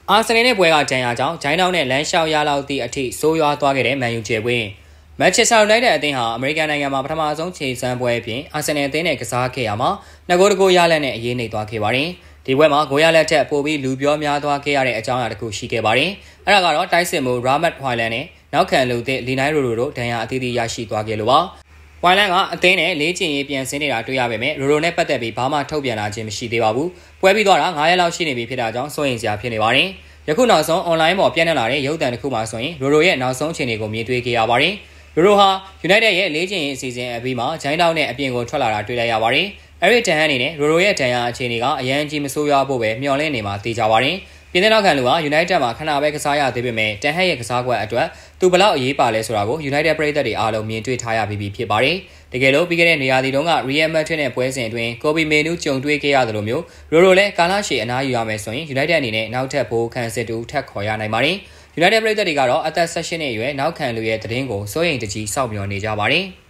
အာဆင်နယ်နဲ့ပွဲကကြံရကြောင်းဂျိုင်းတောင်းနဲ့လမ်းလျှောက်ရလောက်သည့်အထိဆိုးရွားသွားခဲ့တဲ့မန်ယူကျယ်ကွင်းမန်ချက်စတာယူနိုက်တက်အသင်းဟာအမေရိကန်နိုင်ငံမှာပထမဆုံးခြေစမ်းပွဲအပြင်အာဆင်နယ်အသင်းနဲ့ကစားခဲ့ရမှာ2ဂိုးတကူရလက်နဲ့အရေးနိမ့်သွားခဲ့ပါတယ်ဒီပွဲမှာဂိုးရလက်ထက်ပိုပြီးလူပြောများသွားခဲ့ရတဲ့အကြောင်းအရာတစ်ခုရှိခဲ့ပါတယ်အဲ့ဒါကတော့တိုက်စစ်မှုရာမတ်ဟွိုင်လန်နဲ့နောက်ခံလူသစ်လီနိုင်းရိုတို့ဒဏ်ရာအသီးသီးရရှိသွားခဲ့လို့ပါဝိုင်လန်ကအသင်းနဲ့လေးချင်ရေးပြန်ဆင်းနေတာတွေ့ရပေမဲ့ရိုနဲ့ပတ်သက်ပြီးဘာမှထုတ်ပြန်လာခြင်းမရှိသေးပါဘူးပွဲပြီးသွားတာ9ရက်လောက်ရှိနေပြီဖြစ်တာကြောင့်စိုးရိမ်စရာဖြစ်နေပါတယ်ယခုနောက်ဆုံး online ပေါ်ပြန့်နှံ့လာတဲ့ရုပ်သံတစ်ခုမှဆိုရင်ရိုရဲ့နောက်ဆုံးအခြေအနေကိုမြင်တွေ့ခဲ့ရပါတယ်ရိုဟာ United ရဲ့လေးချင်ရေးအစီအစဉ်အပြီးမှာဂျိုင်းတောင်းနဲ့အပြင်ကိုထွက်လာတာတွေ့လိုက်ရပါတယ်အဲ့ဒီတန်ဟန်အနေနဲ့ရိုရဲ့ဒဏ်ရာအခြေအနေကအရန်ကြီးမဆိုးရွားဖို့ပဲမျှော်လင့်နေမှာသိကြပါတယ်ပြည်내နောက်ခံလူဟာ United မှာခဏပဲကစားရသေးပေမဲ့တန်ဟန်ရဲ့ကစားကွက်အတွက်သူဘယ်လောက်အရေးပါလဲဆိုတာကို United ပရိသတ်တွေအားလုံးမြင်တွေ့ထားရပြီးဖြစ်ပါတယ်တကယ်လို့ပြီးခဲ့တဲ့နေရာဒီတုန်းက Real Madrid နဲ့ပွဲစဉ်အတွင်း Kobe Menu ကြုံတွေ့ခဲ့ရသလိုမျိုးရိုလည်းကာလာရှည်အနားယူရမယ်ဆိုရင် United အနေနဲ့နောက်ထပ်ဘိုးခန်းစစ်တူထပ်ခေါ်ရနိုင်ပါတယ်United ပရိသတ်တွေကတော့အသက်16နှစ်အရွယ်နောက်ခံလူရဲ့သတင်းကိုစိုးရိမ်တကြီးစောင့်မျှော်နေကြပါတယ်